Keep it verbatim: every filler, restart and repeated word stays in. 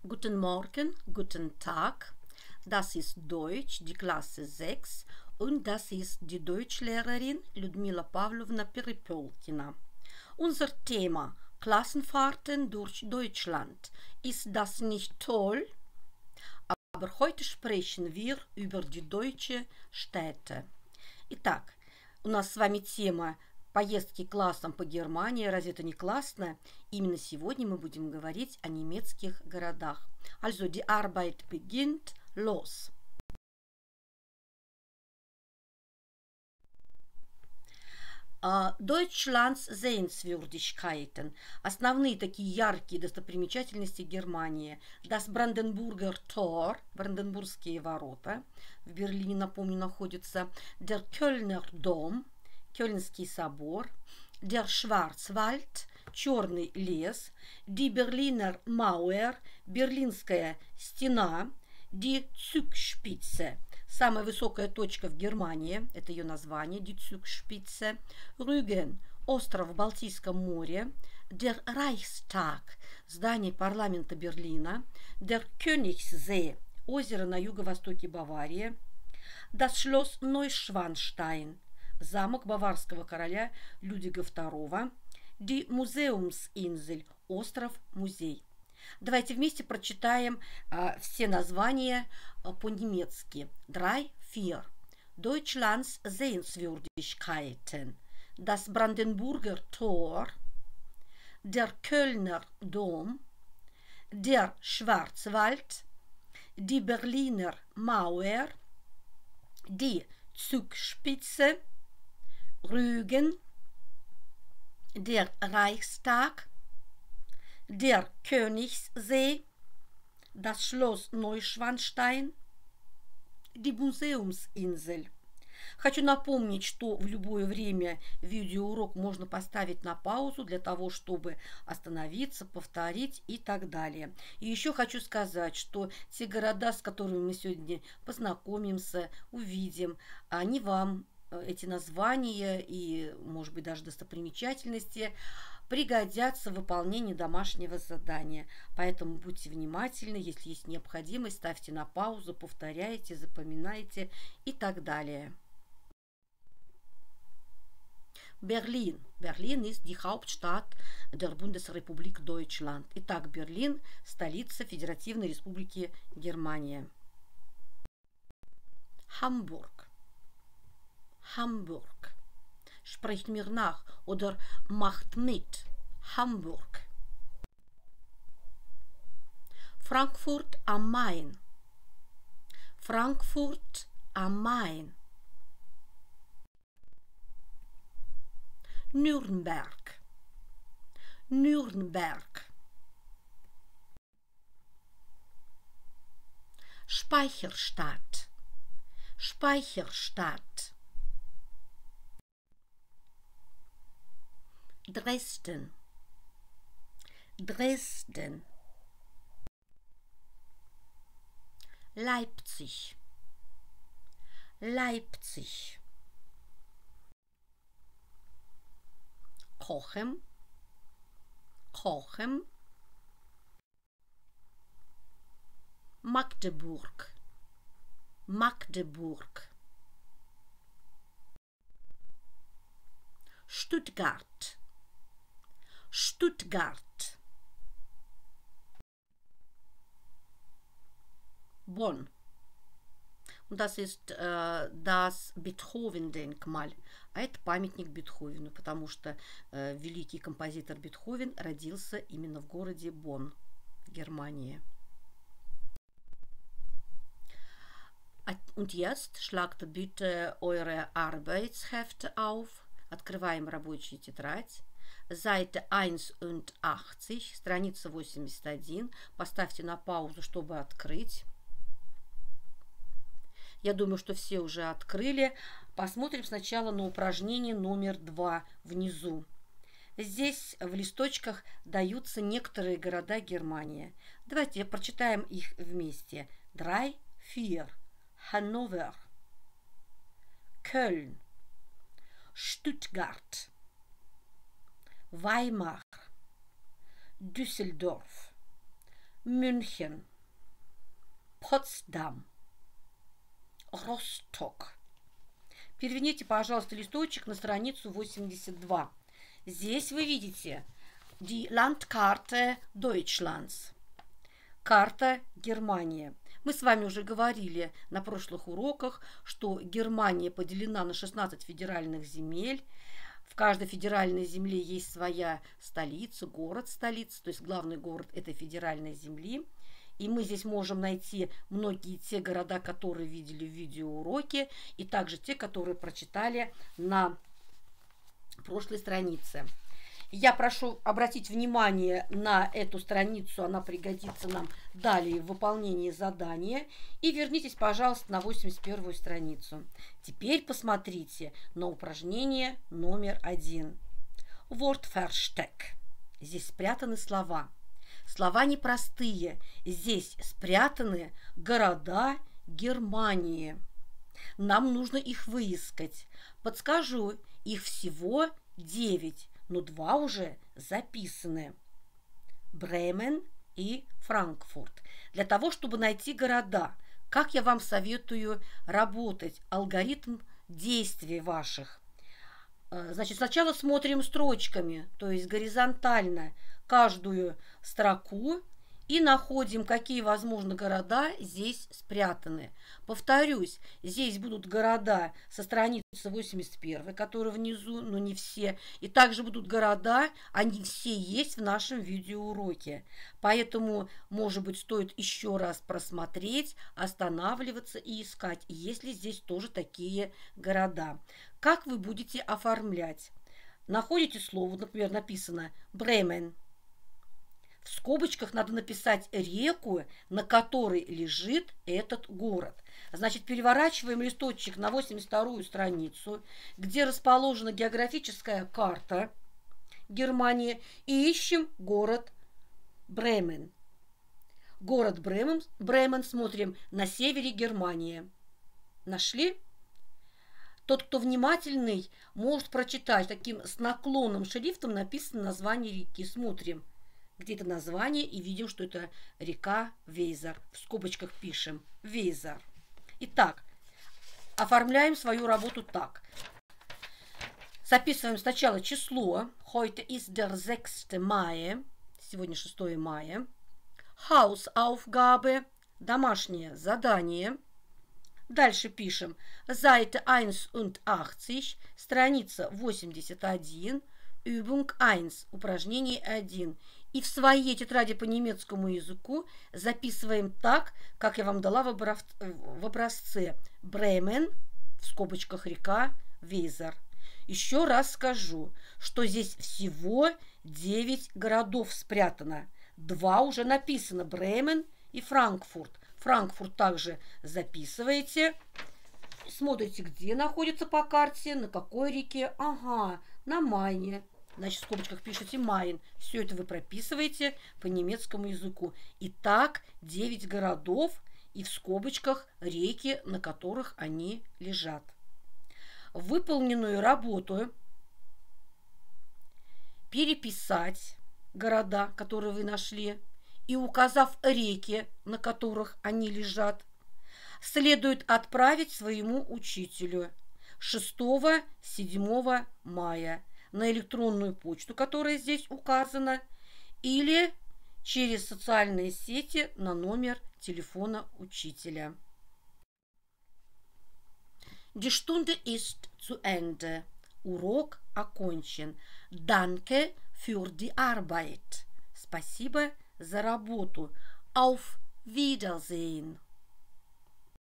Guten Morgen, guten Tag. Das ist Deutsch, die Klasse sechs, und das ist die Deutschlehrerin Людмила Pavlovna Перепелкина. Unser Thema Klassenfahrten durch Deutschland. Ist das nicht toll? Aber heute sprechen wir über die deutschen Städte. Итак, у нас с вами тема поездки классом по Германии. Разве это не классно? Именно сегодня мы будем говорить о немецких городах. Also, die Arbeit beginnt. Los! Deutschlands Sehenswürdigkeiten. Основные такие яркие достопримечательности Германии. Das Brandenburger Tor, Бранденбургские ворота. В Берлине, напомню, находится. Der Kölner Dom, Кёльнский собор. Der Schwarzwald, Черный лес. Die Berliner Mauer, Берлинская стена. Die Zugspitze, самая высокая точка в Германии, это ее название, die Zugspitze. Rügen, остров в Балтийском море. Der Reichstag, здание парламента Берлина. Der Königssee, озеро на юго-востоке Баварии. Das Schloss Neuschwanstein, замок баварского короля Людвига второго. Die Museumsinsel, остров-музей. Давайте вместе прочитаем а, все названия а, по-немецки. Drei, vier. Deutschlands Sehenswürdigkeiten. Das Brandenburger Tor. Der Kölner Dom. Der Schwarzwald. Die Berliner Mauer. Die Zugspitze. Rügen. Der Reichstag. Der Königssee, das Schloss Neuschwanstein, die Museumsinsel. Хочу напомнить, что в любое время видеоурок можно поставить на паузу для того, чтобы остановиться, повторить и так далее. И еще хочу сказать, что те города, с которыми мы сегодня познакомимся, увидим, они вам, эти названия и, может быть, даже достопримечательности, пригодятся в выполнении домашнего задания. Поэтому будьте внимательны, если есть необходимость, ставьте на паузу, повторяйте, запоминайте и так далее. Берлин. Берлин ist die Hauptstadt der Bundesrepublik Deutschland. Итак, Берлин – столица Федеративной Республики Германия. Hamburg. Hamburg. Sprecht mir nach oder macht mit. Hamburg. Frankfurt am Main. Frankfurt am Main. Nürnberg. Nürnberg. Speicherstadt. Speicherstadt. Dresden. Dresden. Leipzig. Leipzig. Cochem. Cochem. Magdeburg. Magdeburg. Stuttgart. Stuttgart. Bonn. Und das ist äh, das Beethoven-Denkmal. А это памятник Бетховену, потому что э, великий композитор Бетховен родился именно в городе Бонн, в Германии. Und jetzt schlagt bitte eure Arbeitshefte auf. Открываем рабочую тетрадь. Seite einundachtzig, страница восемьдесят один. Поставьте на паузу, чтобы открыть. Я думаю, что все уже открыли. Посмотрим сначала на упражнение номер два внизу. Здесь в листочках даются некоторые города Германии. Давайте прочитаем их вместе. Drei, vier. Hannover. Köln. Stuttgart. Weimar, Düsseldorf, München, Potsdam, Росток. Переверните, пожалуйста, листочек на страницу восемьдесят два. Здесь вы видите die Landkarte Deutschlands. Карта Германии. Мы с вами уже говорили на прошлых уроках, что Германия поделена на шестнадцать федеральных земель. В каждой федеральной земле есть своя столица, город-столица, то есть главный город этой федеральной земли. И мы здесь можем найти многие те города, которые видели в видеоуроке, и также те, которые прочитали на прошлой странице. Я прошу обратить внимание на эту страницу, она пригодится нам далее в выполнении задания. И вернитесь, пожалуйста, на восемьдесят первую страницу. Теперь посмотрите на упражнение номер один. Wortversteck. Здесь спрятаны слова. Слова непростые. Здесь спрятаны города Германии. Нам нужно их выискать. Подскажу, их всего девять. Но два уже записаны. Бремен и Франкфурт. Для того, чтобы найти города, как я вам советую работать, алгоритм действий ваших. Значит, сначала смотрим строчками, то есть горизонтально каждую строку и находим, какие, возможно, города здесь спрятаны. Повторюсь, здесь будут города со страницы восемьдесят первой, которые внизу, но не все. И также будут города, они все есть в нашем видеоуроке. Поэтому, может быть, стоит еще раз просмотреть, останавливаться и искать, есть ли здесь тоже такие города. Как вы будете оформлять? Находите слово, например, написано «Бремен». В скобочках надо написать реку, на которой лежит этот город. Значит, переворачиваем листочек на восемьдесят вторую страницу, где расположена географическая карта Германии, и ищем город Бремен. Город Бремен, Бремен смотрим на севере Германии. Нашли? Тот, кто внимательный, может прочитать. Таким с наклонным шрифтом написано название реки. Смотрим. Где-то название и видим, что это река Вейзар. В скобочках пишем Вейзар. Итак, оформляем свою работу так. Записываем сначала число. Heute ist der sechste Mai. Сегодня шестое мая. Hausaufgabe. Домашнее задание. Дальше пишем Seite einundachtzig. Страница восемьдесят один. Übung один. Упражнение один. И в своей тетради по немецкому языку записываем так, как я вам дала в образце. Бремен, в скобочках река, Вейзар. Еще раз скажу, что здесь всего девять городов спрятано. Два уже написано, Бремен и Франкфурт. Франкфурт также записываете. Смотрите, где находится по карте, на какой реке. Ага, на Майне. Значит, в скобочках пишите Майн. Все это вы прописываете по немецкому языку. Итак, девять городов и в скобочках реки, на которых они лежат. Выполненную работу переписать города, которые вы нашли, и указав реки, на которых они лежат, следует отправить своему учителю шестого-седьмого мая на электронную почту, которая здесь указана, или через социальные сети на номер телефона учителя. Die Stunde ist zu Ende. Урок окончен. Danke für die Arbeit. Спасибо за работу. Auf Wiedersehen.